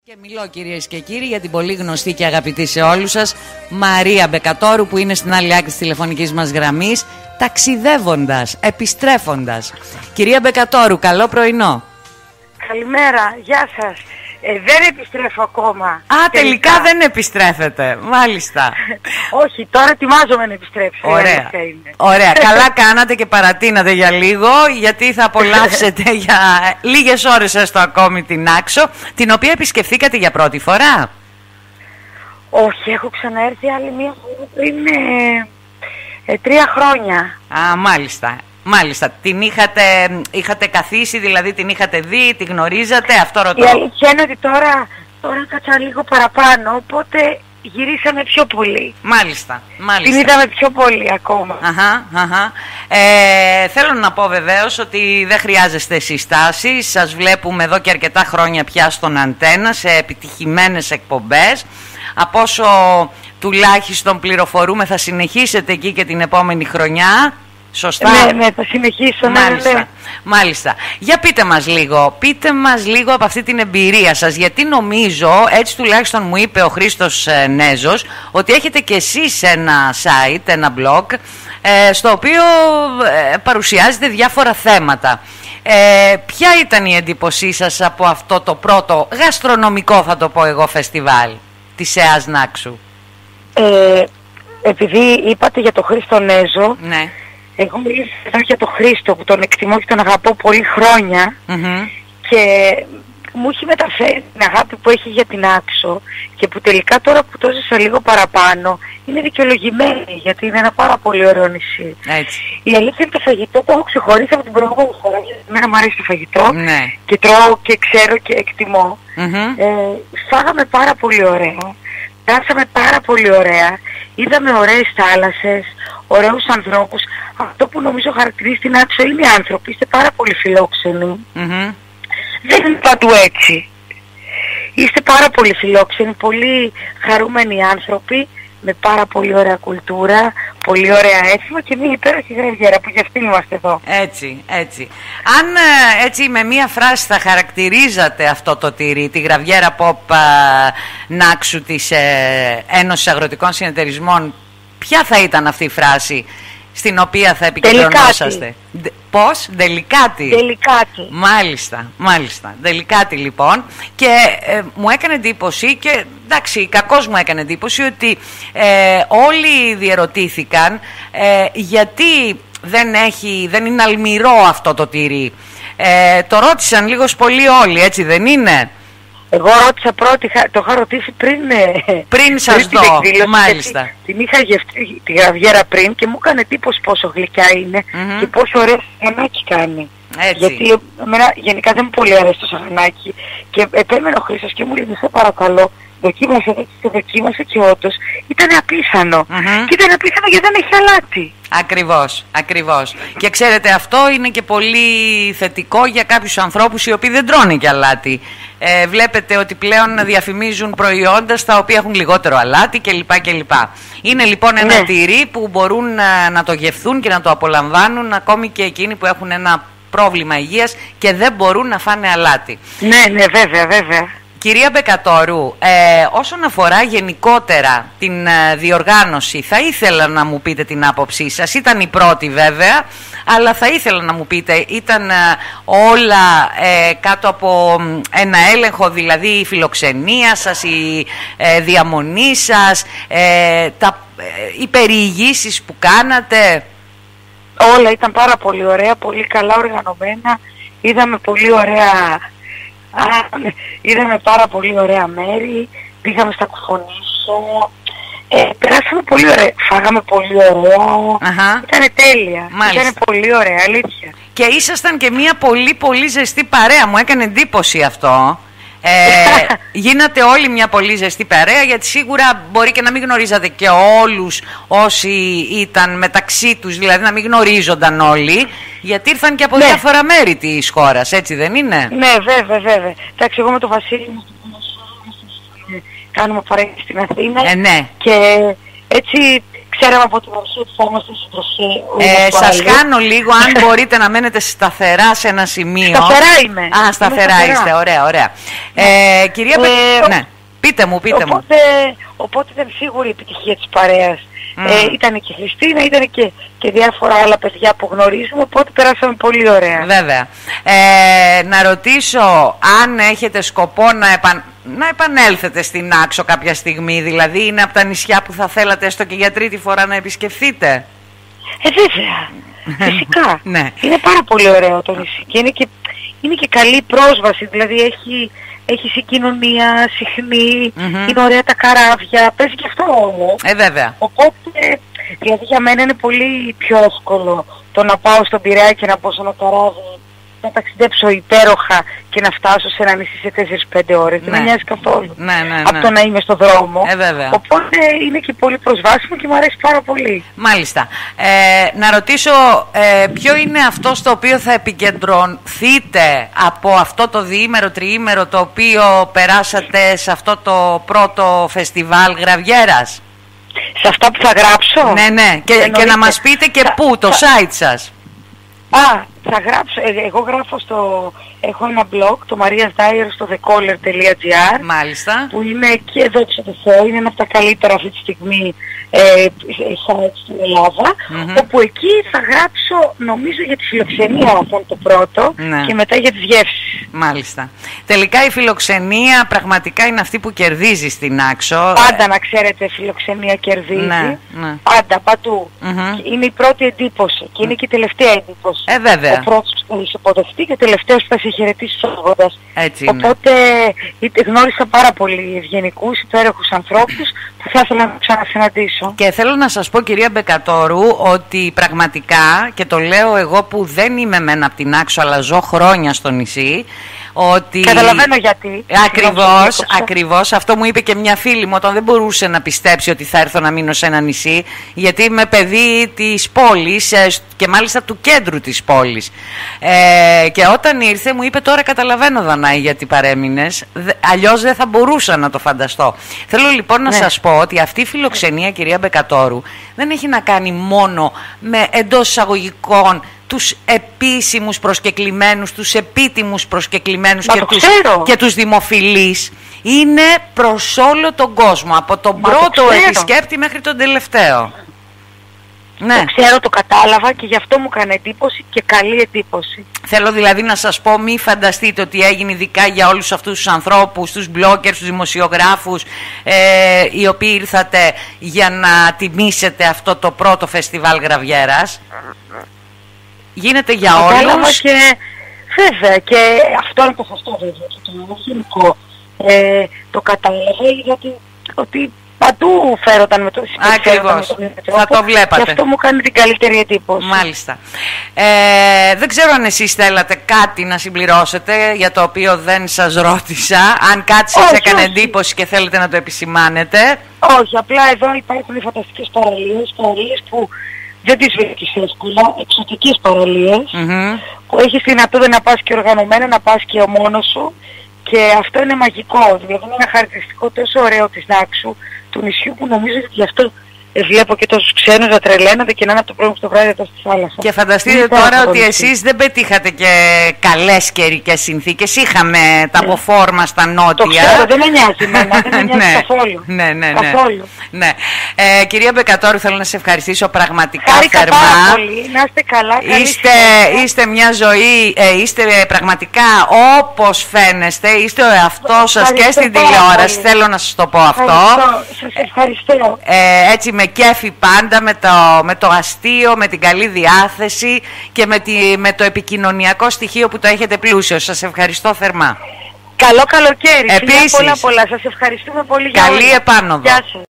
Και μιλώ, κυρίες και κύριοι, για την πολύ γνωστή και αγαπητή σε όλους σας Μαρία Μπεκατόρου, που είναι στην άλλη άκρη της τηλεφωνικής μας γραμμής, ταξιδεύοντας, επιστρέφοντας. Κυρία Μπεκατόρου, καλό πρωινό. Καλημέρα, γεια σας. Δεν επιστρέφω ακόμα. Τελικά δεν επιστρέφετε, μάλιστα. Όχι, τώρα ετοιμάζομαι να επιστρέψω. Ωραία, ωραία. Καλά κάνατε και παρατείνατε για λίγο, γιατί θα απολαύσετε για λίγες ώρες έστω ακόμη την Άξο, την οποία επισκεφθήκατε για πρώτη φορά. Όχι, έχω ξαναέρθει άλλη μία φορά πριν 3 χρόνια. Μάλιστα. Μάλιστα, την είχατε καθίσει, δηλαδή την είχατε δει, τη γνωρίζατε, αυτό ρωτώ. Η αλήθεια είναι ότι τώρα κάτσα λίγο παραπάνω, οπότε γυρίσαμε πιο πολύ. Μάλιστα. Την είδαμε πιο πολύ ακόμα. Θέλω να πω βεβαίως ότι δεν χρειάζεστε συστάσεις. Σας βλέπουμε εδώ και αρκετά χρόνια πια στον Αντένα, σε επιτυχημένες εκπομπές. Από όσο τουλάχιστον πληροφορούμε, θα συνεχίσετε εκεί και την επόμενη χρονιά. Σωστά. Ναι, θα συνεχίσω. Μάλιστα. Για πείτε μας λίγο από αυτή την εμπειρία σας, γιατί νομίζω, έτσι τουλάχιστον μου είπε ο Χρήστος Νέζος, ότι έχετε και εσείς ένα site, ένα blog, στο οποίο παρουσιάζετε διάφορα θέματα. Ποια ήταν η εντύπωσή σας από αυτό το πρώτο γαστρονομικό, θα το πω εγώ, φεστιβάλ της ΕΑΣ Νάξου? Επειδή είπατε για τον Χρήστο Νέζο, ναι. Εγώ μιλήσω εδώ για τον Χρήστο, που τον εκτιμώ και τον αγαπώ πολύ χρόνια, και μου έχει μεταφέρει την αγάπη που έχει για την Άξο, και που τελικά τώρα που το ζήσα λίγο παραπάνω είναι δικαιολογημένη, γιατί είναι ένα πάρα πολύ ωραίο νησί. Έτσι. Η αλήθεια είναι το φαγητό το έχω ξεχωρίσει από την προηγούμενη φορά, γιατί εμένα μου αρέσει το φαγητό, ναι. Και τρώω και ξέρω και εκτιμώ. Φάγαμε πάρα πολύ ωραία, περάσαμε πάρα πολύ ωραία, είδαμε ωραίες θάλασσες, ωραίους ανθρώπους. Αυτό που νομίζω χαρακτηρίζει την Άξο είναι οι άνθρωποι. Είστε πάρα πολύ φιλόξενοι. Δεν είναι παντού έτσι. Είστε πάρα πολύ φιλόξενοι, πολύ χαρούμενοι άνθρωποι, με πάρα πολύ ωραία κουλτούρα, πολύ ωραία έθιμα και μια υπέροχη γραβιέρα, που γι' αυτή είμαστε εδώ. Έτσι. Αν έτσι με μία φράση θα χαρακτηρίζατε αυτό το τυρί, τη γραβιέρα Pop Νάξου της Ένωσης Αγροτικών Συνεταιρισμών, ποια θα ήταν αυτή η φράση στην οποία θα επικεντρωνόσαστε? Πώς? Δελικάτη. Μάλιστα. Δελικάτη λοιπόν. Και μου έκανε εντύπωση, και εντάξει, κακώς μου έκανε εντύπωση, ότι όλοι διερωτήθηκαν γιατί δεν είναι αλμυρό αυτό το τυρί. Το ρώτησαν λίγος πολύ όλοι, έτσι δεν είναι? Εγώ ρώτησα πρώτη, το είχα ρωτήσει πριν σας δω, μάλιστα. Την είχα γευτεί τη γραβιέρα πριν και μου έκανε εντύπωση πόσο γλυκιά είναι και πόσο ωραίο σαγανάκι κάνει. Έτσι. Γιατί εμένα γενικά δεν μου πολύ αρέσει το σαγανάκι, και επέμενε ο Χρήστος και μου λέει, σε παρακαλώ, δοκίμασε, και όντως ήταν απίθανο. Και ήταν απίθανο γιατί δεν έχει αλάτι. Ακριβώς. Και ξέρετε, αυτό είναι και πολύ θετικό για κάποιους ανθρώπους οι οποίοι δεν τρώνε και αλάτι. Βλέπετε ότι πλέον διαφημίζουν προϊόντα στα οποία έχουν λιγότερο αλάτι κλπ. Είναι λοιπόν ένα τυρί που μπορούν να το γευθούν και να το απολαμβάνουν ακόμη και εκείνοι που έχουν ένα πρόβλημα υγείας και δεν μπορούν να φάνε αλάτι. Ναι, βέβαια. Κυρία Μπεκατόρου, όσον αφορά γενικότερα την διοργάνωση, θα ήθελα να μου πείτε την άποψή σας. Ήταν η πρώτη βέβαια, αλλά θα ήθελα να μου πείτε, ήταν όλα κάτω από ένα έλεγχο, δηλαδή η φιλοξενία σας, η διαμονή σας, οι περιηγήσεις που κάνατε? Όλα ήταν πάρα πολύ ωραία, πολύ καλά οργανωμένα, είδαμε πάρα πολύ ωραία μέρη, πήγαμε στα Κουφονήσο, περάσαμε πολύ ωραία, φάγαμε πολύ ωραία, ήτανε τέλεια, ήτανε πολύ ωραία, αλήθεια. Και ήσασταν και μια πολύ πολύ ζεστή παρέα, μου έκανε εντύπωση αυτό. Γίνατε όλοι μια πολύ ζεστή παρέα, γιατί σίγουρα μπορεί και να μην γνωρίζατε και όλους όσοι ήταν μεταξύ τους, δηλαδή να μην γνωρίζονταν όλοι, γιατί ήρθαν και από διάφορα μέρη της χώρας, έτσι δεν είναι? Ναι, βέβαια. Εντάξει, εγώ με τον Βασίλη κάνουμε παρέα στην Αθήνα, και έτσι ξέραμε από την αρχή ότι θα είμαστε συντροφοί. Σας χάνω λίγο, αν μπορείτε να μένετε σταθερά σε ένα σημείο. Σταθερά είμαι. Α, σταθερά είστε, ωραία, ωραία. Κυρία ναι, πείτε μου. Οπότε ήταν σίγουρη η επιτυχία της παρέας. Ήταν και η Χριστίνα, ήταν και διάφορα άλλα παιδιά που γνωρίζουμε, οπότε περάσαμε πολύ ωραία. Βέβαια. Να ρωτήσω αν έχετε σκοπό να επανέλθετε στην Άξο κάποια στιγμή, δηλαδή είναι από τα νησιά που θα θέλατε έστω και για τρίτη φορά να επισκεφθείτε. Βέβαια, φυσικά. Ναι. Είναι πάρα πολύ ωραίο το νησί και είναι και καλή πρόσβαση, δηλαδή έχει συγκοινωνία συχνή, είναι ωραία τα καράβια, παίζει και αυτό όμως. Βέβαια. Οπότε, δηλαδή για μένα είναι πολύ πιο εύκολο το να πάω στον Πειραιά και να μπω σε ένα καράβι, να ταξιδέψω υπέροχα και να φτάσω σε ένα νησί σε 4-5 ώρες. Δεν με νοιάζει καθόλου από το να είμαι στο δρόμο. Οπότε είναι και πολύ προσβάσιμο και μου αρέσει πάρα πολύ. Μάλιστα. Να ρωτήσω ποιο είναι αυτό στο οποίο θα επικεντρωθείτε από αυτό το διήμερο, τριήμερο το οποίο περάσατε σε αυτό το πρώτο φεστιβάλ Γραβιέρας. Σε αυτά που θα γράψω. Ναι. Και να μας πείτε και πού, το site σας. Θα γράψω, εγώ γράφω έχω ένα blog, το Maria's Diary στο thecaller.gr. Μάλιστα. Που είναι και εδώ Θεό, είναι ένα από τα καλύτερα αυτή τη στιγμή site στην Ελλάδα. Όπου εκεί θα γράψω, νομίζω, για τη φιλοξενία, αυτό είναι το πρώτο, και μετά για τις γεύσεις. Μάλιστα. Τελικά η φιλοξενία πραγματικά είναι αυτή που κερδίζει στην Άξο. Πάντα, να ξέρετε, φιλοξενία κερδίζει. Πάντα, παντού. Είναι η πρώτη εντύπωση και είναι και η τελευταία εντύπωση. Βέβαια. Ο πρώτος που θα σε υποδεχτεί και ο τελευταίος που θα σε χαιρετήσει φεύγοντας. Οπότε γνώρισα πάρα πολύ ευγενικούς, υπέροχους ανθρώπους που θα ήθελα να ξανασυναντήσω. Και θέλω να σας πω, κυρία Μπεκατόρου, ότι πραγματικά, και το λέω εγώ που δεν είμαι μεν από την Άξο αλλά ζω χρόνια στο νησί, ότι... Καταλαβαίνω γιατί. Ακριβώς. Αυτό μου είπε και μια φίλη μου όταν δεν μπορούσε να πιστέψει ότι θα έρθω να μείνω σε ένα νησί, γιατί είμαι παιδί της πόλης και μάλιστα του κέντρου της πόλης. Και όταν ήρθε μου είπε, τώρα καταλαβαίνω, Δανάη, γιατί παρέμεινες, αλλιώς δεν θα μπορούσα να το φανταστώ. Θέλω λοιπόν να σας πω ότι αυτή η φιλοξενία, κυρία Μπεκατόρου, δεν έχει να κάνει μόνο με εντός εισαγωγικών τους επίσημους προσκεκλημένους, τους επίτιμους προσκεκλημένους και τους δημοφιλείς. Είναι προς όλο τον κόσμο, από τον πρώτο επισκέπτη μέχρι τον τελευταίο. Το ξέρω, το κατάλαβα και γι' αυτό μου έκανε εντύπωση και καλή εντύπωση. Θέλω δηλαδή να σας πω, μη φανταστείτε ότι έγινε ειδικά για όλους αυτούς τους ανθρώπους, τους bloggers, τους δημοσιογράφους, οι οποίοι ήρθατε για να τιμήσετε αυτό το πρώτο φεστιβάλ Γραβιέρας. Γίνεται για όλους. Και βέβαια, και αυτό είναι το σωστό βέβαια, και το γενικό. Το κατάλαβα γιατί ότι παντού φέρονταν με το σπίτι. Ακριβώς, θα το βλέπατε. Και αυτό μου κάνει την καλύτερη εντύπωση. Μάλιστα. Δεν ξέρω αν εσείς θέλατε κάτι να συμπληρώσετε, για το οποίο δεν σας ρώτησα. Αν κάτι σας έκανε εντύπωση και θέλετε να το επισημάνετε. Όχι, απλά εδώ υπάρχουν οι φανταστικές παραλίες που δεν τις βρίσκεις εύκολα, εξωτικές παραλίες, που έχεις δυνατότητα να πας και οργανωμένα, να πας και ο μόνος σου, και αυτό είναι μαγικό. Δηλαδή είναι ένα χαρακτηριστικό τόσο ωραίο της Νάξου, του νησιού, που νομίζω ότι γι' αυτό βλέπω και τόσους ξένους να τρελαίνονται και να είναι από το πρωί στο βράδυ εδώ στη θάλασσα. Και φανταστείτε τώρα ότι εσείς δεν πετύχατε και καλές καιρικές συνθήκες. Είχαμε τα αποφόρμα στα νότια. Το ξέρω, δεν με νοιάζει, δεν με νοιάζει καθόλου. Ναι. Κυρία Μπεκατόρου, θέλω να σε ευχαριστήσω πραγματικά θερμά. Πάρα πολύ, να είστε καλά. Είστε μια ζωή, είστε πραγματικά όπως φαίνεστε, είστε ο εαυτός σας και στην τηλεόραση. Θέλω να σας το πω αυτό. Σας ευχαριστώ. Έτσι με κέφι πάντα, με το αστείο, με την καλή διάθεση και με το επικοινωνιακό στοιχείο που το έχετε πλούσιο. Σας ευχαριστώ θερμά. Καλό καλοκαίρι. Επίσης. Πολλά. Σας ευχαριστούμε πολύ. Καλή επάνωδο. Γεια σας.